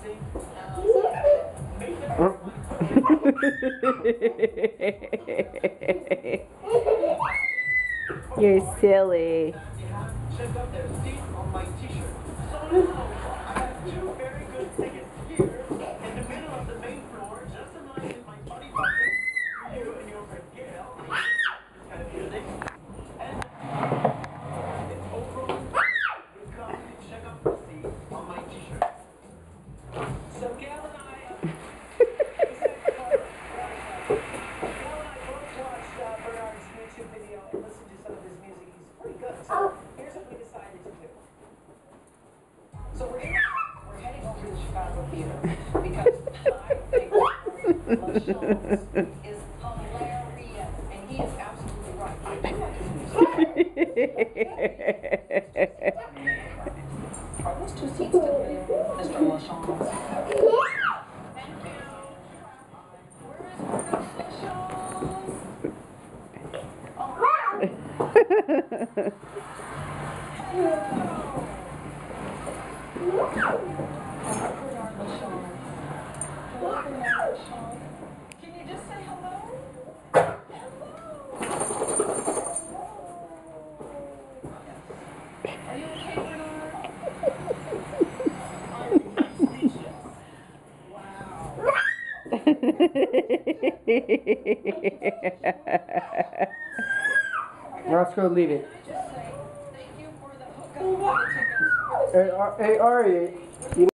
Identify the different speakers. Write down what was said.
Speaker 1: You're silly.
Speaker 2: Check out their seat on my t-shirt. So I have two very good tickets here in the middle of the main floor, just in line with my buddy bucket, you and your friend Gail. Kind of music. And it's over. You come and check out the seat on my t-shirt. So Gail and I, we said Gail and I both watched Bernard's YouTube video and listened to some of his music. He's pretty good. So here's what we decided to do. So we're heading over to the Chicago Theater because I think LaChanze is hilarious and he is absolutely right. Are those two seats still there, Mr. LaChanze? Thank you. Where is LaChanze? Can you just say hello? Are you okay, Bernard? I'm speechless. Wow.
Speaker 3: Let's go leave it.
Speaker 2: Just say thank you for the hookup for the tickets.
Speaker 3: Hey, Ari,